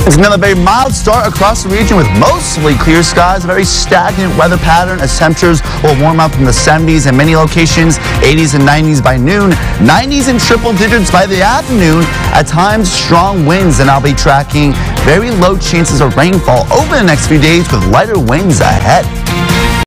It's another very mild start across the region with mostly clear skies, a very stagnant weather pattern as temperatures will warm up in the 70s in many locations, 80s and 90s by noon, 90s in triple digits by the afternoon. At times, strong winds, and I'll be tracking very low chances of rainfall over the next few days with lighter winds ahead.